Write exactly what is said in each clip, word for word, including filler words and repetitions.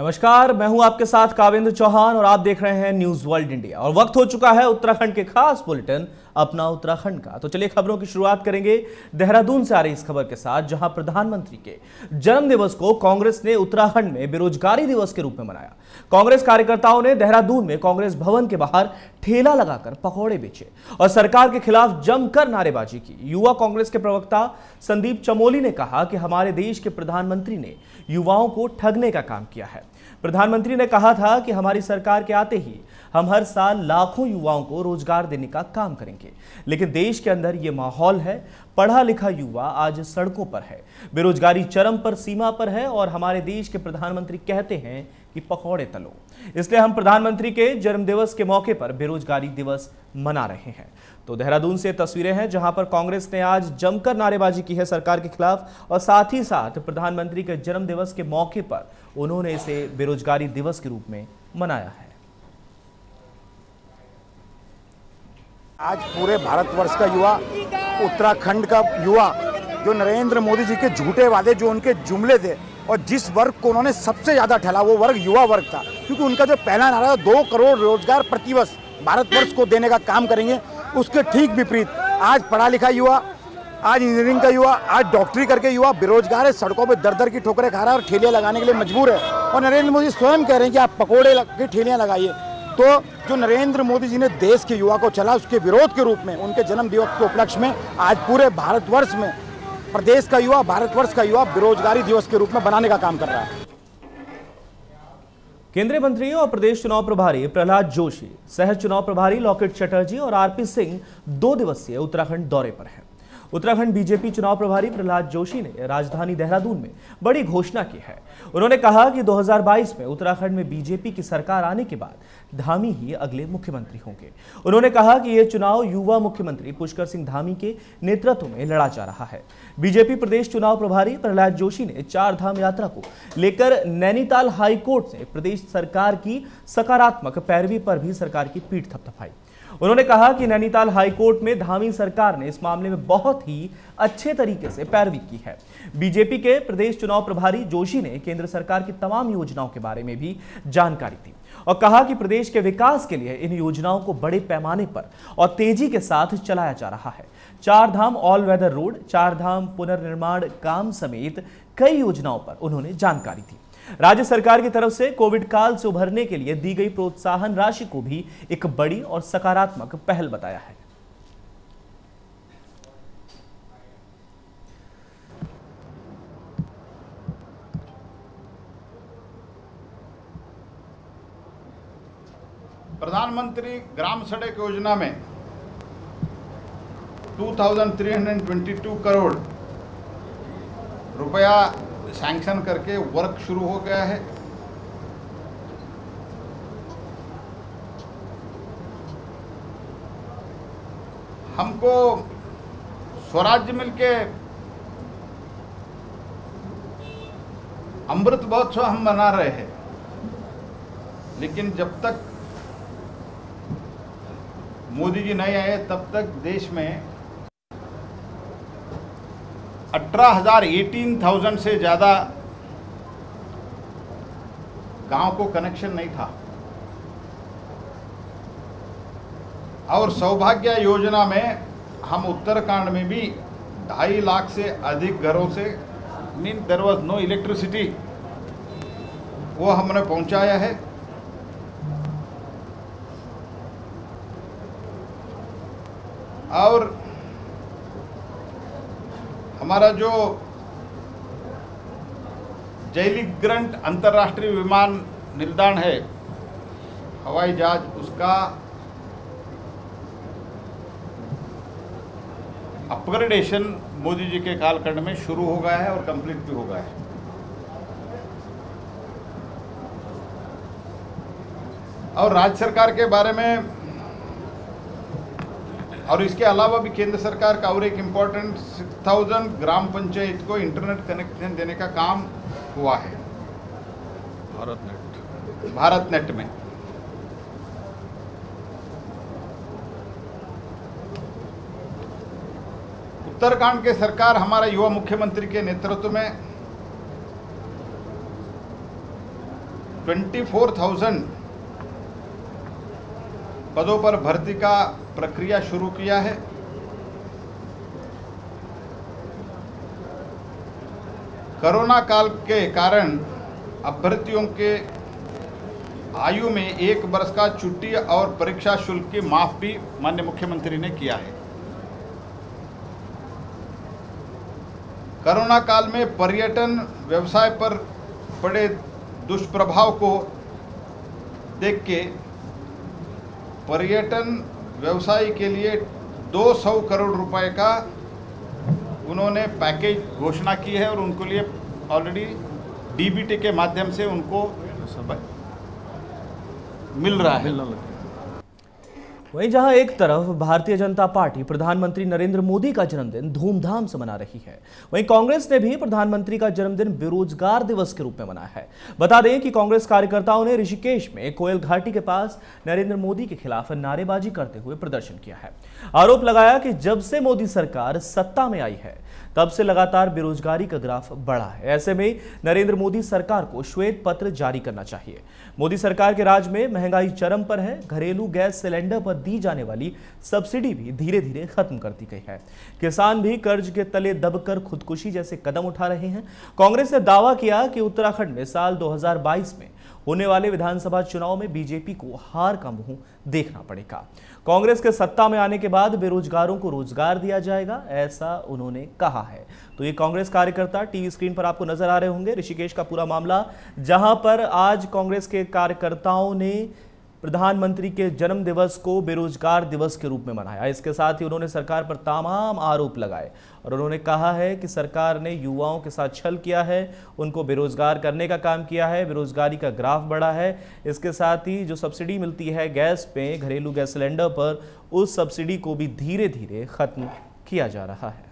नमस्कार, मैं हूं आपके साथ काविंद्र चौहान और आप देख रहे हैं न्यूज वर्ल्ड इंडिया। और वक्त हो चुका है उत्तराखंड के खास बुलेटिन अपना उत्तराखंड का। तो चलिए खबरों की शुरुआत करेंगे देहरादून से आ रही इस खबर के साथ, जहां प्रधानमंत्री के जन्म दिवस को कांग्रेस ने उत्तराखंड में बेरोजगारी दिवस के रूप में मनाया। कांग्रेस कार्यकर्ताओं ने देहरादून में कांग्रेस भवन के बाहर ठेला लगाकर पकौड़े बेचे और सरकार के खिलाफ जमकर नारेबाजी की। युवा कांग्रेस के प्रवक्ता संदीप चमोली ने कहा कि हमारे देश के प्रधानमंत्री ने युवाओं को ठगने का काम किया है। प्रधानमंत्री ने कहा था कि हमारी सरकार के आते ही हम हर साल लाखों युवाओं को रोजगार देने का काम करेंगे, लेकिन देश के अंदर यह माहौल है। पढ़ा लिखा युवा आज सड़कों पर है, बेरोजगारी चरम पर सीमा पर है और हमारे देश के प्रधानमंत्री कहते हैं कि पकौड़े तलो। इसलिए हम प्रधानमंत्री के जन्मदिवस के मौके पर बेरोजगारी दिवस मना रहे हैं। तो देहरादून से तस्वीरें हैं जहां पर कांग्रेस ने आज जमकर नारेबाजी की है सरकार के खिलाफ और साथ ही साथ प्रधानमंत्री के जन्मदिवस के मौके पर उन्होंने इसे बेरोजगारी दिवस के रूप में मनाया है। आज पूरे भारतवर्ष का युवा, उत्तराखंड का युवा, जो नरेंद्र मोदी जी के झूठे वादे, जो उनके जुमले थे और जिस वर्ग को उन्होंने सबसे ज्यादा ठेला, वो वर्ग युवा वर्ग था। क्योंकि उनका जो पहला नारा था दो करोड़ रोजगार प्रतिवर्ष भारतवर्ष को देने का काम करेंगे, उसके ठीक विपरीत आज पढ़ा लिखा युवा, आज इंजीनियरिंग का युवा, आज डॉक्टरी करके युवा बेरोजगार है, सड़कों पे दर दर की ठोकरें खा रहा है और ठेलियाँ लगाने के लिए मजबूर है। और नरेंद्र मोदी स्वयं कह रहे हैं कि आप पकोड़े की ठेलियाँ लगाइए। तो जो नरेंद्र मोदी जी ने देश के युवा को चला, उसके विरोध के रूप में उनके जन्म दिवस के उपलक्ष्य में आज पूरे भारतवर्ष में प्रदेश का युवा, भारतवर्ष का युवा बेरोजगारी दिवस के रूप में बनाने का काम कर रहा है। केंद्रीय मंत्री और प्रदेश चुनाव प्रभारी प्रहलाद जोशी, सह चुनाव प्रभारी लॉकेट चटर्जी और आरपी सिंह दो दिवसीय उत्तराखंड दौरे पर हैं। उत्तराखंड बीजेपी चुनाव प्रभारी प्रहलाद जोशी ने राजधानी देहरादून में बड़ी घोषणा की है। उन्होंने कहा कि दो हज़ार बाईस में उत्तराखंड में बीजेपी की सरकार आने के बाद धामी ही अगले मुख्यमंत्री होंगे। उन्होंने कहा कि यह चुनाव युवा मुख्यमंत्री पुष्कर सिंह धामी के नेतृत्व में लड़ा जा रहा है। बीजेपी प्रदेश चुनाव प्रभारी प्रहलाद जोशी ने चार धाम यात्रा को लेकर नैनीताल हाईकोर्ट से प्रदेश सरकार की सकारात्मक पैरवी पर भी सरकार की पीठ थपथपाई। उन्होंने कहा कि नैनीताल हाईकोर्ट में धामी सरकार ने इस मामले में बहुत ही अच्छे तरीके से पैरवी की है। बीजेपी के प्रदेश चुनाव प्रभारी जोशी ने केंद्र सरकार की तमाम योजनाओं के बारे में भी जानकारी दी और कहा कि प्रदेश के विकास के लिए इन योजनाओं को बड़े पैमाने पर और तेजी के साथ चलाया जा रहा है। चार धाम ऑल वेदर रोड, चार धाम पुनर्निर्माण काम समेत कई योजनाओं पर उन्होंने जानकारी दी। राज्य सरकार की तरफ से कोविड काल से उभरने के लिए दी गई प्रोत्साहन राशि को भी एक बड़ी और सकारात्मक पहल बताया है। प्रधानमंत्री ग्राम सड़क योजना में दो हज़ार तीन सौ बाईस करोड़ रुपया सैंक्शन करके वर्क शुरू हो गया है। हमको स्वराज्य मिलके अमृत महोत्सव हम मना रहे हैं, लेकिन जब तक मोदी जी नहीं आए तब तक देश में अठारह हजार अठारह हज़ार से ज़्यादा गांव को कनेक्शन नहीं था। और सौभाग्य योजना में हम उत्तराखंड में भी ढाई लाख से अधिक घरों से mean there was no electricity, वो हमने पहुंचाया है। और हमारा जो जयलिग्रंट अंतर्राष्ट्रीय विमान निल्दान है, हवाई जहाज, उसका अपग्रेडेशन मोदी जी के कालखंड में शुरू हो गया है और कंप्लीट भी हो गया है। और राज्य सरकार के बारे में और इसके अलावा भी केंद्र सरकार का और एक इम्पोर्टेंट सिक्स थाउजेंड ग्राम पंचायत को इंटरनेट कनेक्शन देने का काम हुआ है भारत नेट भारत नेट में। उत्तराखंड के सरकार हमारा युवा मुख्यमंत्री के नेतृत्व में चौबीस हज़ार पदों पर भर्ती का प्रक्रिया शुरू किया है। कोरोना काल के कारण अभ्यर्थियों के आयु में एक वर्ष का छुट्टी और परीक्षा शुल्क की माफ भी माननीय मुख्यमंत्री ने किया है। कोरोना काल में पर्यटन व्यवसाय पर पड़े दुष्प्रभाव को देख के पर्यटन व्यवसाय के लिए दो सौ करोड़ रुपए का उन्होंने पैकेज घोषणा की है और उनको लिए ऑलरेडी डीबीटी के माध्यम से उनको मिल रहा है। वहीं जहां एक तरफ भारतीय जनता पार्टी प्रधानमंत्री नरेंद्र मोदी का जन्मदिन धूमधाम से मना रही है, वहीं कांग्रेस ने भी प्रधानमंत्री का जन्मदिन बेरोजगार दिवस के रूप में मनाया है। बता दें कि कांग्रेस कार्यकर्ताओं ने ऋषिकेश में कोयल घाटी के पास नरेंद्र मोदी के खिलाफ नारेबाजी करते हुए प्रदर्शन किया है। आरोप लगाया कि जब से मोदी सरकार सत्ता में आई है तब से लगातार बेरोजगारी का ग्राफ बढ़ा है। ऐसे में नरेंद्र मोदी सरकार को श्वेत पत्र जारी करना चाहिए। मोदी सरकार के राज में महंगाई चरम पर है। घरेलू गैस सिलेंडर पर दी जाने वाली सब्सिडी भी धीरे धीरे खत्म कर दी गई है। किसान भी कर्ज के तले दबकर खुदकुशी जैसे कदम उठा रहे हैं। कांग्रेस ने दावा किया कि उत्तराखंड में साल दो हज़ार बाईस में होने वाले विधानसभा चुनाव में बीजेपी को हार का मुंह देखना पड़ेगा। कांग्रेस के सत्ता में आने के बाद बेरोजगारों को रोजगार दिया जाएगा, ऐसा उन्होंने कहा है। तो ये कांग्रेस कार्यकर्ता टीवी स्क्रीन पर आपको नजर आ रहे होंगे। ऋषिकेश का पूरा मामला, जहां पर आज कांग्रेस के कार्यकर्ताओं ने प्रधानमंत्री के जन्म दिवस को बेरोजगार दिवस के रूप में मनाया। इसके साथ ही उन्होंने सरकार पर तमाम आरोप लगाए और उन्होंने कहा है कि सरकार ने युवाओं के साथ छल किया है, उनको बेरोजगार करने का काम किया है, बेरोजगारी का ग्राफ बढ़ा है। इसके साथ ही जो सब्सिडी मिलती है गैस पे, घरेलू गैस सिलेंडर पर, उस सब्सिडी को भी धीरे धीरे खत्म किया जा रहा है।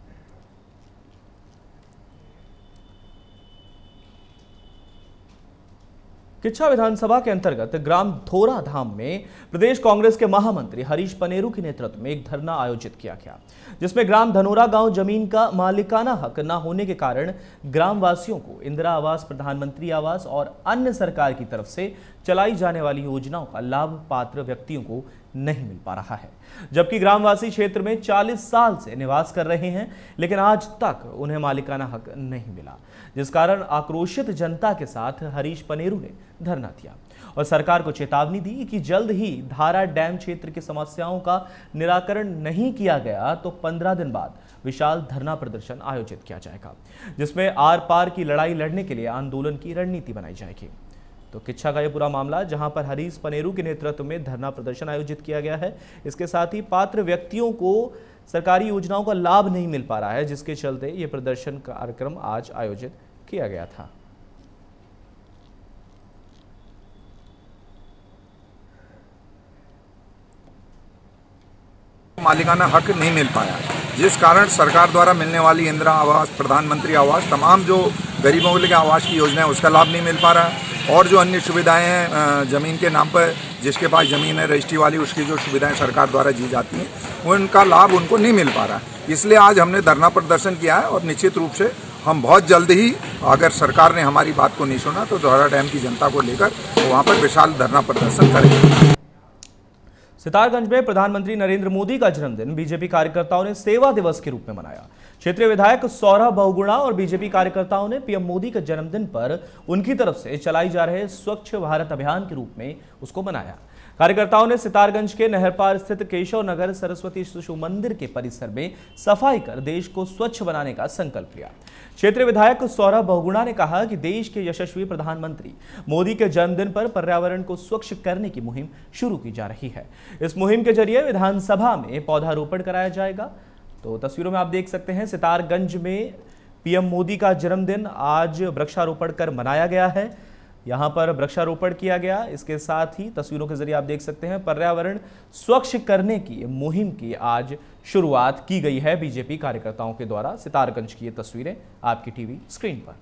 किच्छा विधानसभा के अंतर्गत ग्राम धोरा धाम में प्रदेश कांग्रेस के महामंत्री हरीश पनेरू के नेतृत्व में एक धरना आयोजित किया गया, जिसमें ग्राम धनोरा गांव जमीन का मालिकाना हक न होने के कारण ग्राम वासियों को इंदिरा आवास, प्रधानमंत्री आवास और अन्य सरकार की तरफ से चलाई जाने वाली योजनाओं का लाभ पात्र व्यक्तियों को नहीं मिल पा रहा है। जबकि ग्रामवासी क्षेत्र में चालीस साल से निवास कर रहे हैं, लेकिन आज तक उन्हें मालिकाना हक नहीं मिला, जिस कारण आक्रोशित जनता के साथ हरीश पनेरू ने धरना दिया और सरकार को चेतावनी दी कि जल्द ही धारा डैम क्षेत्र की समस्याओं का निराकरण नहीं किया गया तो पंद्रह दिन बाद विशाल धरना प्रदर्शन आयोजित किया जाएगा, जिसमें आर पार की लड़ाई लड़ने के लिए आंदोलन की रणनीति बनाई जाएगी। तो किच्छा का यह पूरा मामला, जहां पर हरीश पनेरू के नेतृत्व में धरना प्रदर्शन आयोजित किया गया है। इसके साथ ही पात्र व्यक्तियों को सरकारी योजनाओं का लाभ नहीं मिल पा रहा है, जिसके चलते यह प्रदर्शन कार्यक्रम आज आयोजित किया गया था। मालिकाना हक नहीं मिल पाया, जिस कारण सरकार द्वारा मिलने वाली इंदिरा आवास, प्रधानमंत्री आवास, तमाम जो गरीबों के लिए आवास की योजना है उसका लाभ नहीं मिल पा रहा है। और जो अन्य सुविधाएं हैं ज़मीन के नाम पर, जिसके पास ज़मीन है रजिस्ट्री वाली, उसकी जो सुविधाएं सरकार द्वारा दी जाती हैं उनका लाभ उनको नहीं मिल पा रहा है। इसलिए आज हमने धरना प्रदर्शन किया है और निश्चित रूप से हम बहुत जल्द ही, अगर सरकार ने हमारी बात को नहीं सुना, तो धौरा डैम की जनता को लेकर तो वहाँ पर विशाल धरना प्रदर्शन करेंगे। सितारगंज में प्रधानमंत्री नरेंद्र मोदी का जन्मदिन बीजेपी कार्यकर्ताओं ने सेवा दिवस के रूप में मनाया। क्षेत्रीय विधायक सौरभ बहुगुणा और बीजेपी कार्यकर्ताओं ने पीएम मोदी के जन्मदिन पर उनकी तरफ से चलाई जा रहे स्वच्छ भारत अभियान के रूप में उसको मनाया। कार्यकर्ताओं ने सितारगंज के नहरपार स्थित केशव नगर सरस्वती शिशु मंदिर के परिसर में सफाई कर देश को स्वच्छ बनाने का संकल्प लिया। क्षेत्रीय विधायक सौरभ बहुगुणा ने कहा कि देश के यशस्वी प्रधानमंत्री मोदी के जन्मदिन पर पर्यावरण को स्वच्छ करने की मुहिम शुरू की जा रही है। इस मुहिम के जरिए विधानसभा में पौधारोपण कराया जाएगा। तो तस्वीरों में आप देख सकते हैं, सितारगंज में पीएम मोदी का जन्मदिन आज वृक्षारोपण कर मनाया गया है। यहां पर वृक्षारोपण किया गया। इसके साथ ही तस्वीरों के जरिए आप देख सकते हैं, पर्यावरण स्वच्छ करने की मुहिम की आज शुरुआत की गई है बीजेपी कार्यकर्ताओं के द्वारा। सितारगंज की ये तस्वीरें आपकी टीवी स्क्रीन पर।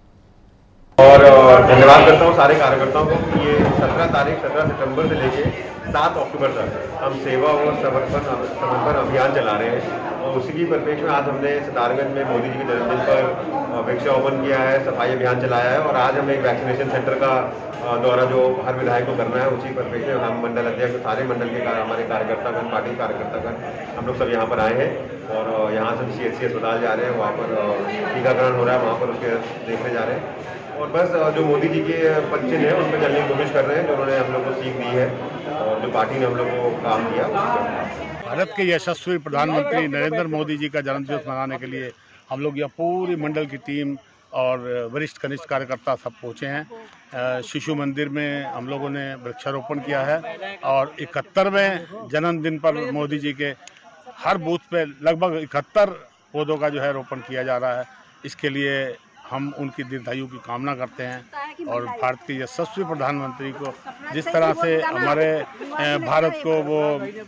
और धन्यवाद करता हूँ सारे कार्यकर्ताओं को। ये सत्रह तारीख सत्रह सितंबर से लेके सात अक्टूबर तक हम सेवा और समर्पण समर्पण अभियान चला रहे हैं और उसी की परिप्रेक्ष्य में आज हमने सितारगंज में मोदी जी के जन्मदिन पर वृक्षारोपण किया है, सफाई अभियान चलाया है और आज हम एक वैक्सीनेशन सेंटर का दौरा जो हर विधायक को करना है उसी परिप्रेक्ष्य में हम मंडल अध्यक्ष सारे मंडल के हमारे कार्यकर्तागण पार्टी कार्यकर्तागण हम लोग सब यहाँ पर आए हैं और यहाँ से सी एच सी अस्पताल जा रहे हैं, वहाँ पर टीकाकरण हो रहा है, वहाँ पर उसके देखने जा रहे हैं और बस जो मोदी जी के बच्चे हैं उन पर चलने की कोशिश कर रहे हैं जो उन्होंने हम लोग को सीख दी है और जो पार्टी ने हम लोग को काम दिया। भारत के यशस्वी प्रधानमंत्री नरेंद्र मोदी जी का जन्मदिवस मनाने के लिए हम लोग यहाँ पूरी मंडल की टीम और वरिष्ठ कनिष्ठ कार्यकर्ता सब पहुँचे हैं। शिशु मंदिर में हम लोगों ने वृक्षारोपण किया है और इकहत्तरवें जन्मदिन पर मोदी जी के हर बूथ पे लगभग इकहत्तर पौधों का जो है रोपण किया जा रहा है। इसके लिए हम उनकी दीर्घायु की कामना करते हैं और भारत के यशस्वी प्रधानमंत्री को जिस तरह से हमारे भारत को वो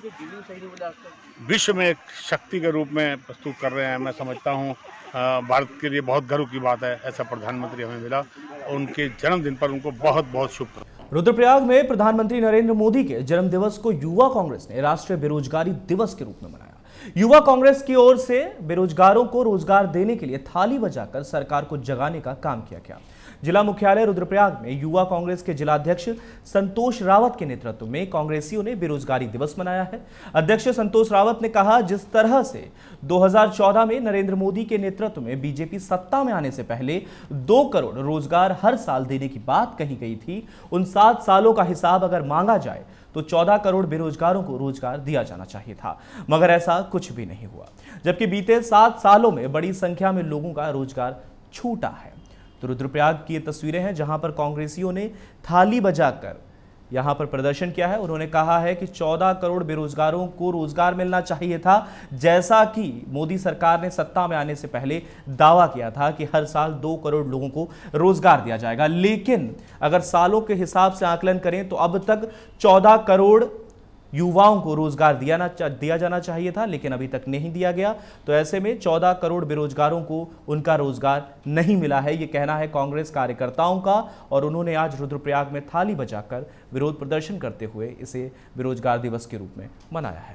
विश्व में एक शक्ति के रूप में प्रस्तुत कर रहे हैं, मैं समझता हूँ भारत के लिए बहुत गर्व की बात है ऐसा प्रधानमंत्री हमें मिला। उनके जन्मदिन पर उनको बहुत बहुत शुभकामनाएं। रुद्रप्रयाग में प्रधानमंत्री नरेंद्र मोदी के जन्म दिवस को युवा कांग्रेस ने राष्ट्रीय बेरोजगारी दिवस के रूप में मनाया। युवा कांग्रेस की ओर से बेरोजगारों को रोजगार देने के लिए थाली बजाकर सरकार को जगाने का काम किया गया। जिला मुख्यालय रुद्रप्रयाग में युवा कांग्रेस के जिलाध्यक्ष संतोष रावत के नेतृत्व में कांग्रेसियों ने बेरोजगारी दिवस मनाया है। अध्यक्ष संतोष रावत ने कहा, जिस तरह से दो हज़ार चौदह में नरेंद्र मोदी के नेतृत्व में बीजेपी सत्ता में आने से पहले दो करोड़ रोजगार हर साल देने की बात कही गई थी, उन सात सालों का हिसाब अगर मांगा जाए तो चौदह करोड़ बेरोजगारों को रोजगार दिया जाना चाहिए था, मगर ऐसा कुछ भी नहीं हुआ। जबकि बीते सात सालों में बड़ी संख्या में लोगों का रोजगार छूटा है। तो रुद्रप्रयाग की ये तस्वीरें हैं जहां पर कांग्रेसियों ने थाली बजाकर यहां पर प्रदर्शन किया है। उन्होंने कहा है कि चौदह करोड़ बेरोजगारों को रोजगार मिलना चाहिए था, जैसा कि मोदी सरकार ने सत्ता में आने से पहले दावा किया था कि हर साल दो करोड़ लोगों को रोजगार दिया जाएगा। लेकिन अगर सालों के हिसाब से आकलन करें तो अब तक चौदह करोड़ युवाओं को रोजगार दिया ना दिया जाना चाहिए था, लेकिन अभी तक नहीं दिया गया। तो ऐसे में चौदह करोड़ बेरोजगारों को उनका रोजगार नहीं मिला है, ये कहना है कांग्रेस कार्यकर्ताओं का। और उन्होंने आज रुद्रप्रयाग में थाली बजाकर विरोध प्रदर्शन करते हुए इसे बेरोजगार दिवस के रूप में मनाया है।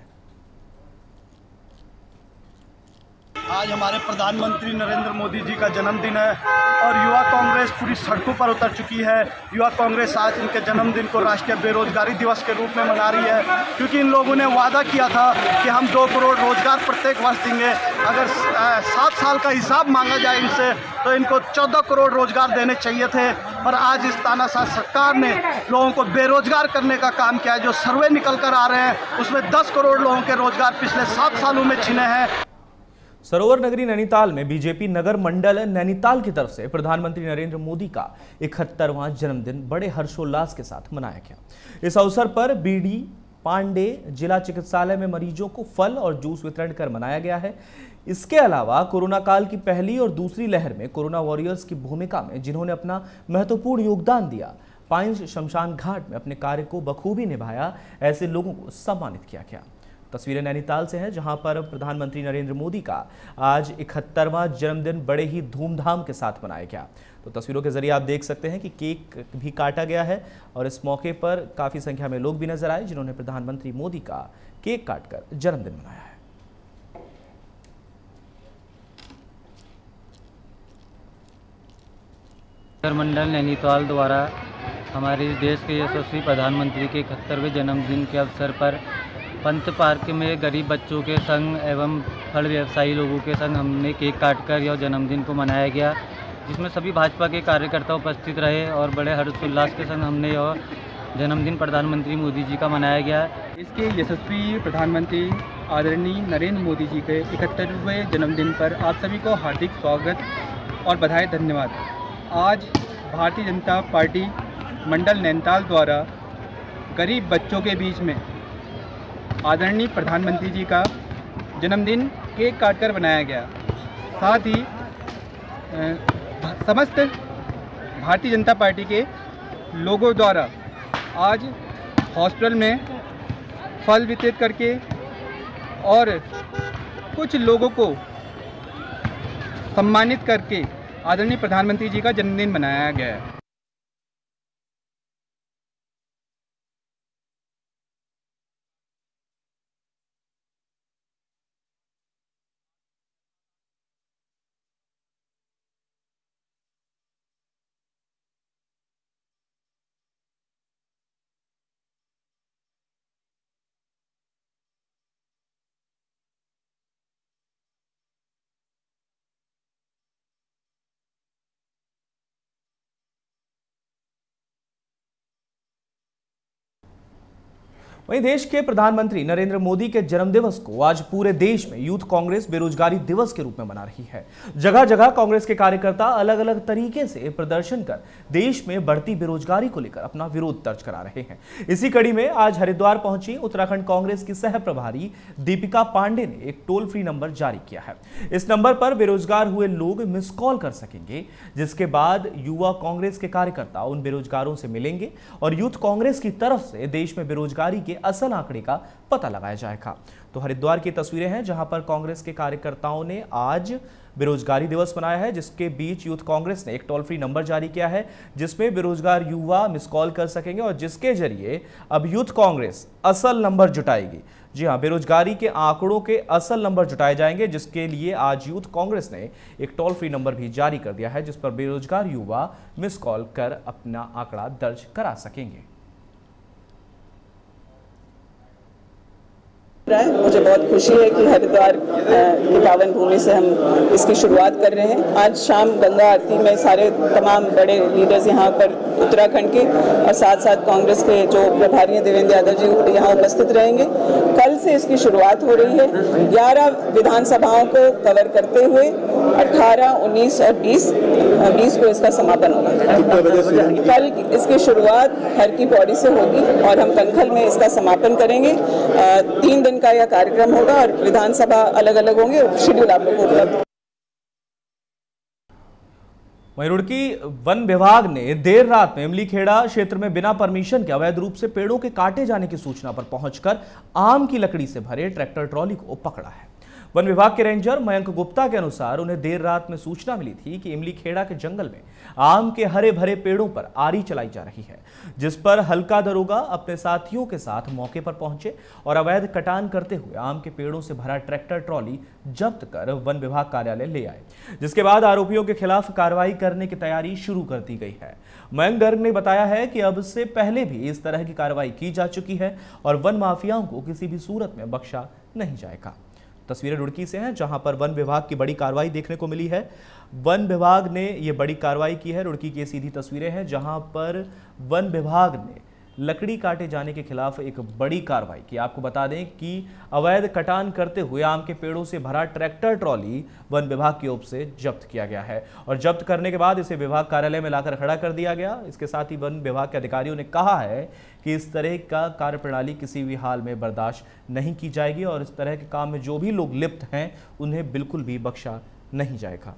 आज हमारे प्रधानमंत्री नरेंद्र मोदी जी का जन्मदिन है और युवा कांग्रेस पूरी सड़कों पर उतर चुकी है। युवा कांग्रेस आज इनके जन्मदिन को राष्ट्रीय बेरोजगारी दिवस के रूप में मना रही है, क्योंकि इन लोगों ने वादा किया था कि हम दो करोड़ रोजगार प्रत्येक वर्ष देंगे। अगर सात साल का हिसाब मांगा जाए इनसे तो इनको चौदह करोड़ रोजगार देने चाहिए थे, पर आज इस तानाशाह सरकार ने लोगों को बेरोजगार करने का काम किया है। जो सर्वे निकल कर आ रहे हैं उसमें दस करोड़ लोगों के रोजगार पिछले सात सालों में छिने हैं। सरोवर नगरी नैनीताल में बीजेपी नगर मंडल नैनीताल की तरफ से प्रधानमंत्री नरेंद्र मोदी का इकहत्तरवां जन्मदिन बड़े हर्षोल्लास के साथ मनाया गया। इस अवसर पर बीडी पांडे जिला चिकित्सालय में मरीजों को फल और जूस वितरण कर मनाया गया है। इसके अलावा कोरोना काल की पहली और दूसरी लहर में कोरोना वॉरियर्स की भूमिका में जिन्होंने अपना महत्वपूर्ण योगदान दिया, पाइंस शमशान घाट में अपने कार्य को बखूबी निभाया, ऐसे लोगों को सम्मानित किया गया। तस्वीरें नैनीताल से हैं जहां पर प्रधानमंत्री नरेंद्र मोदी का आज इकहत्तरवां जन्मदिन बड़े ही धूमधाम के साथ मनाया गया। तो तस्वीरों के जरिए आप देख सकते हैं कि केक भी काटा गया है और इस मौके पर काफ़ी संख्या में लोग भी नजर आए जिन्होंने प्रधानमंत्री मोदी का केक काटकर जन्मदिन मनाया है। नगर मंडल नैनीताल द्वारा हमारे देश के यशस्वी प्रधानमंत्री के इकहत्तरवें जन्मदिन के अवसर पर पंत पार्क में गरीब बच्चों के संग एवं फल व्यवसायी लोगों के संग हमने केक काटकर यह जन्मदिन को मनाया गया, जिसमें सभी भाजपा के कार्यकर्ता उपस्थित रहे और बड़े हर्षोल्लास के संग हमने यह जन्मदिन प्रधानमंत्री मोदी जी का मनाया गया। इसके यशस्वी प्रधानमंत्री आदरणीय नरेंद्र मोदी जी के इकहत्तरवें जन्मदिन पर आप सभी को हार्दिक स्वागत और बधाई, धन्यवाद। आज भारतीय जनता पार्टी मंडल नैनीताल द्वारा गरीब बच्चों के बीच में आदरणीय प्रधानमंत्री जी का जन्मदिन केक काटकर बनाया गया। साथ ही समस्त भारतीय जनता पार्टी के लोगों द्वारा आज हॉस्पिटल में फल वितरित करके और कुछ लोगों को सम्मानित करके आदरणीय प्रधानमंत्री जी का जन्मदिन मनाया गया है। वहीं देश के प्रधानमंत्री नरेंद्र मोदी के जन्मदिवस को आज पूरे देश में यूथ कांग्रेस बेरोजगारी दिवस के रूप में मना रही है। जगह जगह कांग्रेस के कार्यकर्ता अलग अलग तरीके से प्रदर्शन कर देश में बढ़ती बेरोजगारी को लेकर अपना विरोध दर्ज करा रहे हैं। इसी कड़ी में आज हरिद्वार पहुंची उत्तराखंड कांग्रेस की सह प्रभारी दीपिका पांडे ने एक टोल फ्री नंबर जारी किया है। इस नंबर पर बेरोजगार हुए लोग मिस कॉल कर सकेंगे, जिसके बाद युवा कांग्रेस के कार्यकर्ता उन बेरोजगारों से मिलेंगे और यूथ कांग्रेस की तरफ से देश में बेरोजगारी के असल आंकड़े का पता लगाया जाएगा। तो हरिद्वार की तस्वीरें हैं जहां पर कांग्रेस के कार्यकर्ताओं ने आज बेरोजगारी दिवस मनाया है, जिसके बीच यूथ कांग्रेस ने एक टोल फ्री नंबर जारी किया है जिसमें बेरोजगार युवा मिस कॉल कर सकेंगे और जिसके जरिए अब यूथ कांग्रेस असल नंबर जुटाएगी। जी हां, बेरोजगारी के आंकड़ों के असल नंबर जुटाए जाएंगे, जिसके लिए आज यूथ कांग्रेस ने एक टोल फ्री नंबर भी जारी कर दिया है जिस पर बेरोजगार युवा मिस कॉल कर अपना आंकड़ा दर्ज करा सकेंगे। मुझे बहुत खुशी है कि हरिद्वार की पावन भूमि से हम इसकी शुरुआत कर रहे हैं। आज शाम गंगा आरती में सारे तमाम बड़े लीडर्स यहाँ पर उत्तराखंड के और साथ साथ कांग्रेस के जो प्रभारी हैं देवेंद्र यादव जी यहाँ उपस्थित रहेंगे। कल से इसकी शुरुआत हो रही है। ग्यारह विधानसभाओं को कवर करते हुए अठारह, उन्नीस और बीस बीस को इसका समापन होगा। कल इसकी शुरुआत हर की पौड़ी से होगी और हम कनखल में इसका समापन करेंगे। तीन दिन का यह कार्यक्रम होगा और विधानसभा अलग अलग होंगे। शेड्यूल आप लोगों को उपलब्ध। वहीं रुड़की वन विभाग ने देर रात में इमलीखेड़ा क्षेत्र में बिना परमिशन के अवैध रूप से पेड़ों के काटे जाने की सूचना पर पहुंचकर आम की लकड़ी से भरे ट्रैक्टर ट्रॉली को पकड़ा है। वन विभाग के रेंजर मयंक गुप्ता के अनुसार उन्हें देर रात में सूचना मिली थी कि इमलीखेड़ा के जंगल में आम के हरे भरे पेड़ों पर आरी चलाई जा रही है, जिस पर हल्का दरोगा अपने साथियों के साथ मौके पर पहुंचे और अवैध कटान करते हुए आम के पेड़ों से भरा ट्रैक्टर ट्रॉली जब्त कर वन विभाग कार्यालय ले आए, जिसके बाद आरोपियों के खिलाफ कार्रवाई करने की तैयारी शुरू कर दी गई है। मयंक गर्ग ने बताया है कि अब से पहले भी इस तरह की कार्रवाई की जा चुकी है और वन माफियाओं को किसी भी सूरत में बख्शा नहीं जाएगा। तस्वीरें रुड़की से हैं जहां पर वन विभाग की बड़ी कार्रवाई देखने को मिली है। वन विभाग ने ये बड़ी कार्रवाई की है। रुड़की की सीधी तस्वीरें हैं जहां पर वन विभाग ने लकड़ी काटे जाने के खिलाफ एक बड़ी कार्रवाई की। आपको बता दें कि अवैध कटान करते हुए आम के पेड़ों से भरा ट्रैक्टर ट्रॉली वन विभाग की ओर से जब्त किया गया है और जब्त करने के बाद इसे विभाग कार्यालय में लाकर खड़ा कर दिया गया। इसके साथ ही वन विभाग के अधिकारियों ने कहा है कि इस तरह का कार्यप्रणाली किसी भी हाल में बर्दाश्त नहीं की जाएगी और इस तरह के काम में जो भी लोग लिप्त हैं उन्हें बिल्कुल भी बख्शा नहीं जाएगा।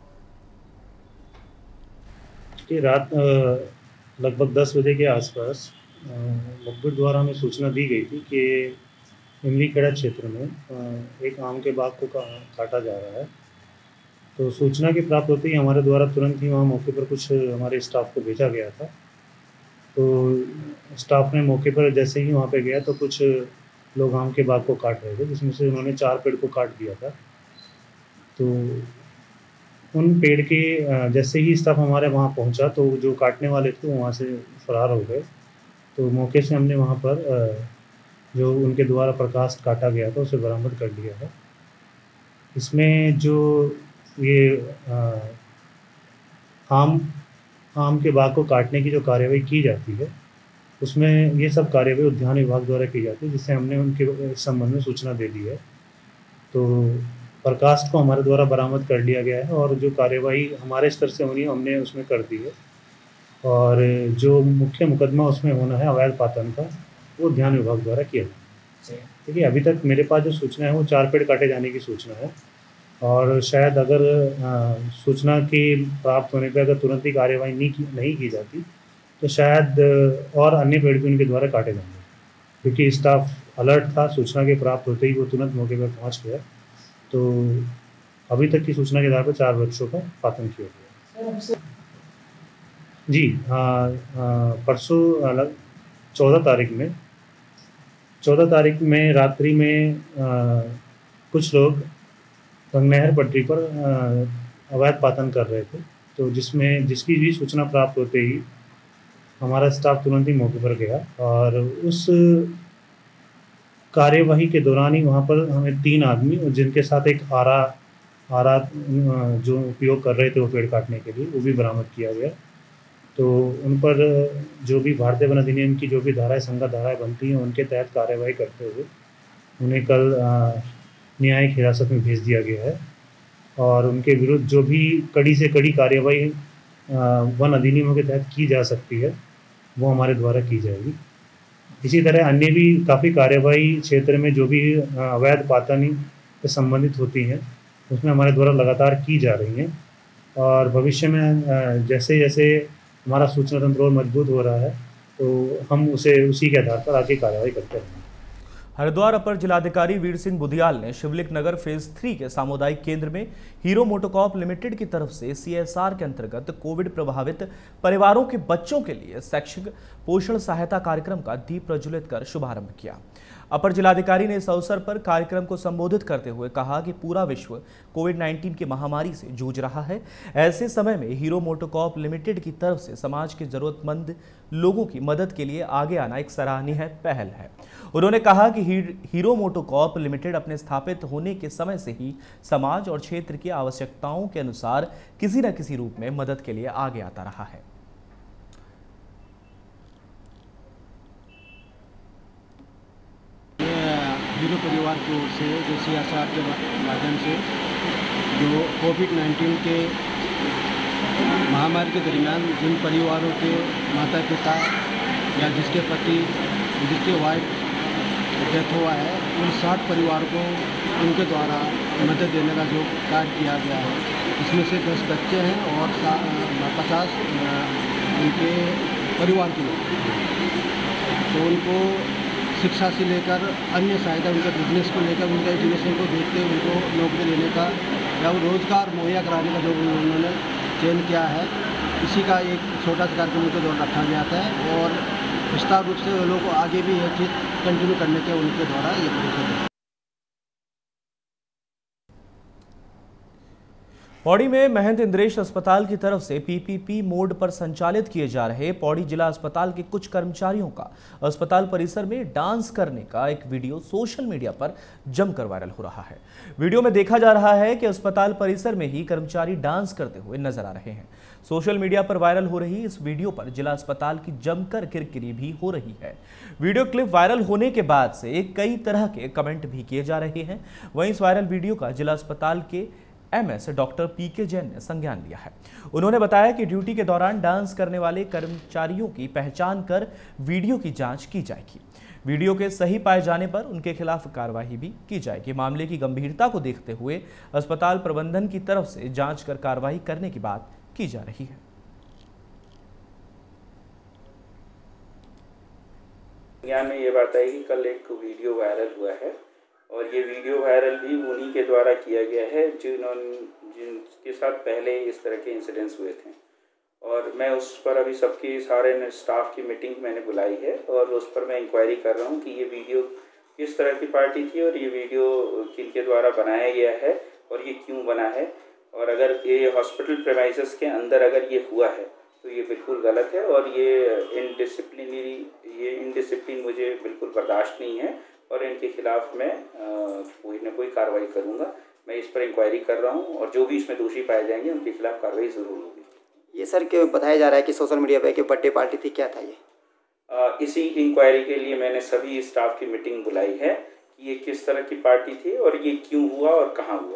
रात लगभग दस बजे के आसपास मुखबिर द्वारा हमें सूचना दी गई थी कि इमलीखेड़ा क्षेत्र में एक आम के बाग को का, काटा जा रहा है। तो सूचना की प्राप्त होते ही हमारे द्वारा तुरंत ही वहाँ मौके पर कुछ हमारे स्टाफ को भेजा गया था। तो स्टाफ ने मौके पर जैसे ही वहाँ पे गया तो कुछ लोग आम के बाग को काट रहे थे, जिसमें से उन्होंने चार पेड़ को काट दिया था। तो उन पेड़ के जैसे ही स्टाफ हमारे वहाँ पहुँचा तो जो काटने वाले थे वहाँ से फरार हो गए। तो मौके से हमने वहाँ पर जो उनके द्वारा प्रकाश काटा गया था उसे बरामद कर लिया है। इसमें जो ये आम आम के बाग को काटने की जो कार्यवाही की जाती है उसमें ये सब कार्यवाही उद्यान विभाग द्वारा की जाती है, जिससे हमने उनके संबंध में सूचना दे दी है। तो प्रकाश को हमारे द्वारा बरामद कर लिया गया है और जो कार्यवाही हमारे स्तर से होनी है हमने उसमें कर दी है। और जो मुख्य मुकदमा उसमें होना है अवैध पातन का, वो उद्यान विभाग द्वारा किया जाए। ठीक है, अभी तक मेरे पास जो सूचना है वो चार पेड़ काटे जाने की सूचना है और शायद अगर आ, सूचना के प्राप्त होने पर अगर तुरंत ही कार्यवाही नहीं की नहीं की जाती तो शायद और अन्य पेड़ भी उनके द्वारा काटे जाएंगे, क्योंकि स्टाफ अलर्ट था। सूचना के प्राप्त होते ही वो तुरंत मौके पर पहुँच गया। तो अभी तक की सूचना के आधार पर चार वृक्षों का पातन किया गया। जी हाँ, परसों अलग चौदह तारीख में चौदह तारीख में रात्रि में आ, कुछ लोग गंगनहर पटरी पर आ, अवैध पातन कर रहे थे। तो जिसमें जिसकी भी सूचना प्राप्त होते ही हमारा स्टाफ तुरंत ही मौके पर गया और उस कार्यवाही के दौरान ही वहाँ पर हमें तीन आदमी और जिनके साथ एक आरा आरा जो उपयोग कर रहे थे वो पेड़ काटने के लिए, वो भी बरामद किया गया। तो उन पर जो भी भारतीय वन अधिनियम की जो भी धाराएं संगत धाराएं बनती हैं उनके तहत कार्रवाई करते हुए उन्हें कल न्यायिक हिरासत में भेज दिया गया है और उनके विरुद्ध जो भी कड़ी से कड़ी कार्रवाई वन अधिनियमों के तहत की जा सकती है वो हमारे द्वारा की जाएगी। इसी तरह अन्य भी काफ़ी कार्रवाई क्षेत्र में जो भी अवैध पातानी से संबंधित होती हैं उसमें हमारे द्वारा लगातार की जा रही हैं और भविष्य में जैसे जैसे हमारा सूचना तंत्र और मजबूत हो रहा है तो हम उसे उसी के आधार पर आगे कार्रवाई करते रहेंगे। हरिद्वार अपर जिलाधिकारी वीर सिंह बुधियाल ने शिवलिक नगर फेज थ्री के सामुदायिक केंद्र में हीरो मोटोकॉर्प लिमिटेड की तरफ से सीएसआर के अंतर्गत कोविड प्रभावित परिवारों के बच्चों के लिए शैक्षिक पोषण सहायता कार्यक्रम का दीप प्रज्वलित कर शुभारंभ किया। अपर जिलाधिकारी ने इस अवसर पर कार्यक्रम को संबोधित करते हुए कहा कि पूरा विश्व कोविड नाइन्टीन की महामारी से जूझ रहा है। ऐसे समय में हीरो मोटोकॉर्प लिमिटेड की तरफ से समाज के जरूरतमंद लोगों की मदद के लिए आगे आना एक सराहनीय पहल है। उन्होंने कहा कि हीरो मोटोकॉर्प लिमिटेड अपने स्थापित होने के समय से ही समाज और क्षेत्र की आवश्यकताओं के अनुसार किसी न किसी रूप में मदद के लिए आगे आता रहा है। हीरो परिवार की ओर से जो सी एस आर के माध्यम से जो कोविड नाइन्टीन के महामारी के दरमियान जिन परिवारों के माता पिता या जिसके पति जिसके वाइफ डेथ हुआ है उन साठ परिवार को उनके द्वारा मदद देने का जो कार्य किया गया है इसमें से दस बच्चे हैं और पचास उनके परिवार के लोग तो उनको शिक्षा से लेकर अन्य सहायता उनके बिजनेस को लेकर उनके एजुकेशन को देखते हुए उनको नौकरी देने का या रोज़गार मुहैया कराने का जो उन्होंने चयन किया है इसी का एक छोटा सा कार्यक्रम उनके द्वारा रखा गया था और विस्तार रूप से वो लोग को आगे भी यह चीज़ कंटिन्यू करने के उनके द्वारा ये प्रोसेस है। पौड़ी में महंत इंद्रेश अस्पताल की तरफ से पीपीपी मोड पर संचालित किए जा रहे पौड़ी जिला अस्पताल के कुछ कर्मचारियों का अस्पताल परिसर में डांस करने का एक वीडियो सोशल मीडिया पर जमकर वायरल हो रहा है। वीडियो में देखा जा रहा है कि अस्पताल परिसर में ही कर्मचारी डांस करते हुए नजर आ रहे हैं। सोशल मीडिया पर वायरल हो रही इस वीडियो पर जिला अस्पताल की जमकर किरकिरी भी हो रही है। वीडियो क्लिप वायरल होने के बाद से कई तरह के कमेंट भी किए जा रहे हैं। वहीं इस वायरल वीडियो का जिला अस्पताल के एमएस डॉक्टर पीके जैन ने संज्ञान लिया है। उन्होंने बताया कि ड्यूटी के दौरान डांस करने वाले कर्मचारियों की पहचान कर वीडियो की जांच की जाएगी। वीडियो के सही पाए जाने पर उनके खिलाफ कार्रवाई भी की जाएगी। मामले की गंभीरता को देखते हुए अस्पताल प्रबंधन की तरफ से जांच कर कार्रवाई करने की बात की जा रही है। संज्ञान में ये बात आई कि कल एक वीडियो वायरल हुआ है और ये वीडियो वायरल भी उन्हीं के द्वारा किया गया है जिन्होंने जिनके साथ पहले इस तरह के इंसिडेंट्स हुए थे और मैं उस पर अभी सबकी सारे स्टाफ की मीटिंग मैंने बुलाई है और उस पर मैं इंक्वायरी कर रहा हूँ कि ये वीडियो किस तरह की पार्टी थी और ये वीडियो किनके द्वारा बनाया गया है और ये क्यों बना है और अगर ये हॉस्पिटल प्रेमाइसेस के अंदर अगर ये हुआ है तो ये बिल्कुल गलत है और ये इनडिसिप्लिनरी ये इनडिसिप्लिन मुझे बिल्कुल बर्दाश्त नहीं है और इनके खिलाफ मैं कोई ना कोई कार्रवाई करूंगा। मैं इस पर इंक्वायरी कर रहा हूं और जो भी इसमें दोषी पाए जाएंगे उनके खिलाफ कार्रवाई ज़रूर होगी। ये सर के बताया जा रहा है कि सोशल मीडिया पे कि बर्थडे पार्टी थी, क्या था ये? आ, इसी इंक्वायरी के लिए मैंने सभी स्टाफ की मीटिंग बुलाई है कि ये किस तरह की पार्टी थी और ये क्यों हुआ और कहाँ हुआ।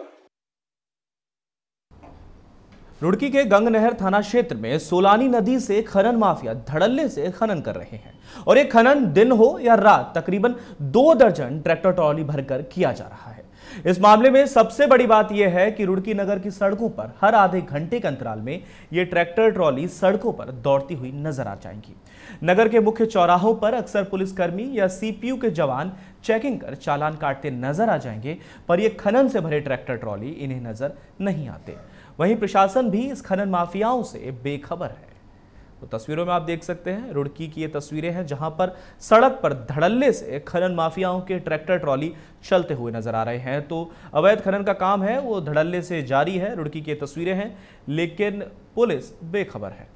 रुड़की के गंगनहर थाना क्षेत्र में सोलानी नदी से खनन माफिया धड़ल्ले से खनन कर रहे हैं और ये खनन दिन हो या रात तकरीबन दो दर्जन ट्रैक्टर ट्रॉली भरकर किया जा रहा है। इस मामले में सबसे बड़ी बात यह है कि रुड़की नगर की सड़कों पर हर आधे घंटे के अंतराल में ये ट्रैक्टर ट्रॉली सड़कों पर दौड़ती हुई नजर आ जाएंगी। नगर के मुख्य चौराहों पर अक्सर पुलिसकर्मी या सीपीयू के जवान चेकिंग कर चालान काटते नजर आ जाएंगे, पर ये खनन से भरे ट्रैक्टर ट्रॉली इन्हें नजर नहीं आते। वहीं प्रशासन भी इस खनन माफियाओं से बेखबर है। तो तस्वीरों में आप देख सकते हैं रुड़की की ये तस्वीरें हैं जहां पर सड़क पर धड़ल्ले से खनन माफियाओं के ट्रैक्टर ट्रॉली चलते हुए नजर आ रहे हैं। तो अवैध खनन का काम है वो धड़ल्ले से जारी है। रुड़की की तस्वीरें हैं लेकिन पुलिस बेखबर है।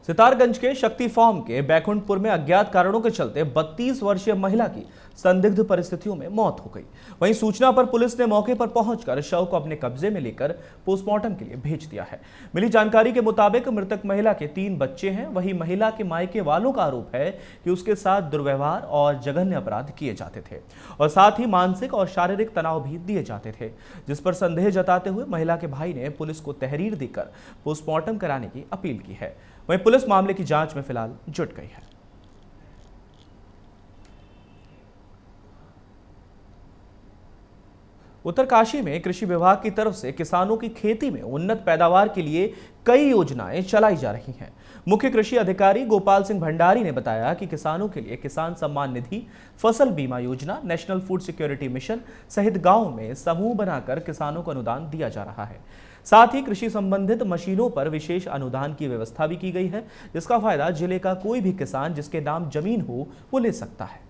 सितारगंज के शक्ति फार्म के बैकुंठपुर में अज्ञात कारणों के चलते बत्तीस वर्षीय महिला की संदिग्ध परिस्थितियों में मौत हो गई। वहीं सूचना पर पुलिस ने मौके पर पहुंचकर शव को अपने कब्जे में लेकर पोस्टमार्टम के लिए भेज दिया है। मिली जानकारी के मुताबिक मृतक महिला के तीन बच्चे हैं। वहीं महिला के मायके वालों का आरोप है कि उसके साथ दुर्व्यवहार और जघन्य अपराध किए जाते थे और साथ ही मानसिक और शारीरिक तनाव भी दिए जाते थे, जिस पर संदेह जताते हुए महिला के भाई ने पुलिस को तहरीर देकर पोस्टमार्टम कराने की अपील की है। वहीं पुलिस मामले की जांच में फिलहाल जुट गई है। उत्तरकाशी में कृषि विभाग की तरफ से किसानों की खेती में उन्नत पैदावार के लिए कई योजनाएं चलाई जा रही हैं। मुख्य कृषि अधिकारी गोपाल सिंह भंडारी ने बताया कि किसानों के लिए किसान सम्मान निधि, फसल बीमा योजना, नेशनल फूड सिक्योरिटी मिशन सहित गांव में समूह बनाकर किसानों को अनुदान दिया जा रहा है। साथ ही कृषि संबंधित मशीनों पर विशेष अनुदान की व्यवस्था भी की गई है, जिसका फायदा जिले का कोई भी किसान जिसके नाम जमीन हो वो ले सकता है।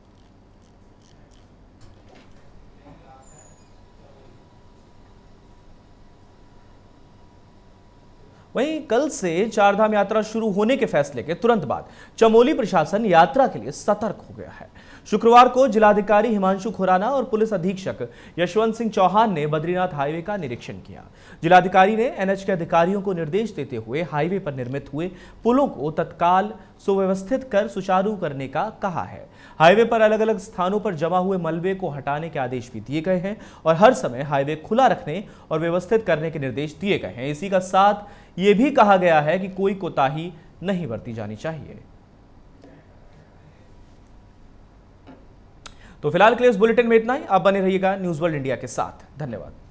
वहीं कल से चारधाम यात्रा शुरू होने के फैसले के तुरंत बाद चमोली प्रशासन यात्रा के लिए सतर्क हो गया है। शुक्रवार को जिलाधिकारी हिमांशु खुराना और पुलिस अधीक्षक यशवंत सिंह चौहान ने बद्रीनाथ हाईवे का निरीक्षण किया। जिलाधिकारी ने एनएच के अधिकारियों को निर्देश देते हुए हाईवे पर निर्मित हुए पुलों को तत्काल सुव्यवस्थित कर सुचारू करने का कहा है। हाईवे पर अलग अलग स्थानों पर जमा हुए मलबे को हटाने के आदेश भी दिए गए हैं और हर समय हाईवे खुला रखने और व्यवस्थित करने के निर्देश दिए गए हैं। इसी का साथ ये भी कहा गया है कि कोई कोताही नहीं बरती जानी चाहिए। तो फिलहाल के लिए इस बुलेटिन में इतना ही। आप बने रहिएगा न्यूज़ वर्ल्ड इंडिया के साथ। धन्यवाद।